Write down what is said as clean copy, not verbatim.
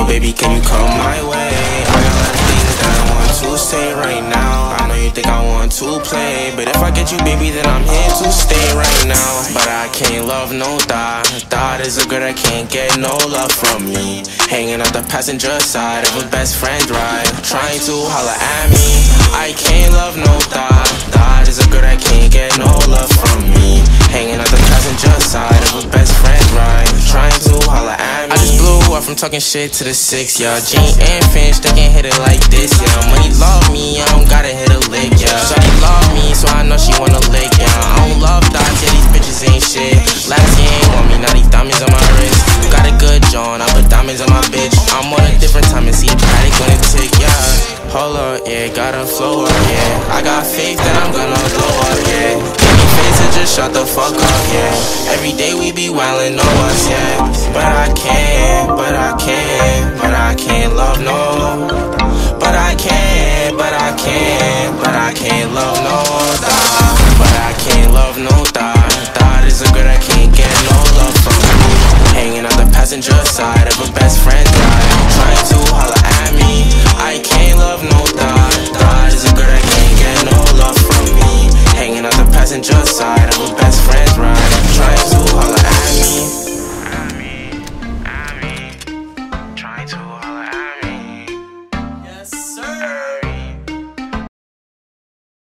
baby, can you come my way? I got a lot of things that I want to say right now. I know you think I want to play, but if I get you, baby, then I'm here to stay right now. But I can't love no thought. Thought is a girl that can't get no love from me. Hanging out the passenger side of a best friend ride, trying to holler at me. I can't love no thought. Thought is a girl that can't get no love from me. Hanging out the passenger side of a best friend ride, trying to holler at me. I just blew up from talking shit to the 6, yeah. Gene and Finch, they can't hit it like this, yeah. Money love me, I don't gotta hit a lick, yeah. Shawty love me, so I know she wanna lick, yeah. I don't love thoughts, yeah, these bitches ain't shit. Last year ain't want me, now these diamonds on my wrist. Got a good John, I put diamonds on my bitch. I'm on a different time and see Patty gonna tick, yeah. Hold up, yeah, gotta flow up, yeah. I got faith that I'm gonna blow up, yeah. Give me face and just shut the fuck up, yeah. Every day we be wildin' on us, yeah. But I can't love no. But I can't love no. But I can't